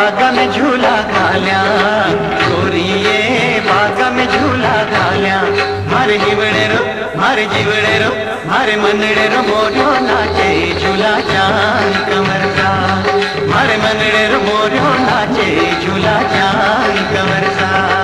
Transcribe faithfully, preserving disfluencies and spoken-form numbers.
बागा में झूला घाल्या, गोरिये बागा में झूला घाल्या। मारे हिवड़े रो मारे जीवड़े रो मारे मनड़े रो मोरियो नाचे झूला जान कमर सा। मारे मनड़े रो मोरियो नाचे झूला जान कमर सा।